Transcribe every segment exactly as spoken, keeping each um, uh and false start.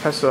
开始。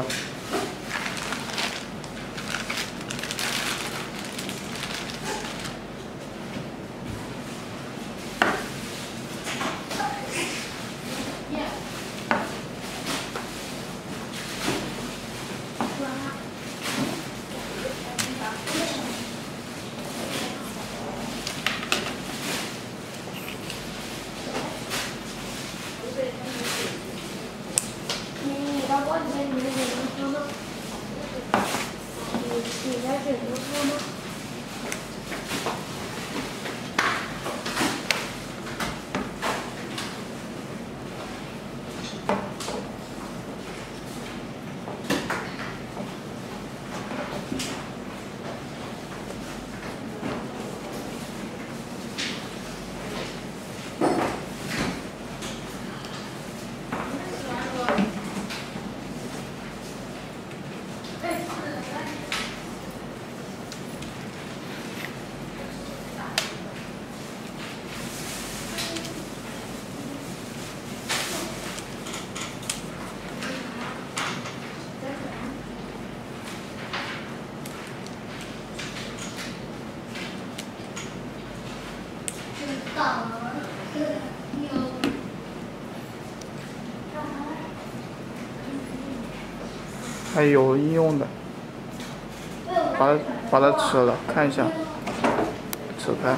还有应用的，把它把它扯了，看一下，扯开。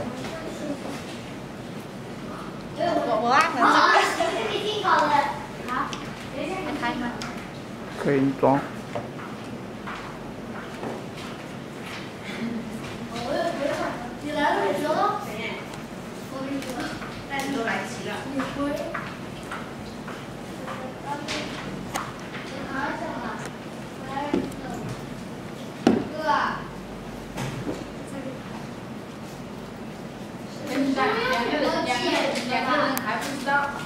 我我啊，好，这里挺好的，好，等一下你开吗？ 可以装。 你来了，你说。我跟你说，那你都来齐了。你回。两个人，两个人，两个人还不知道。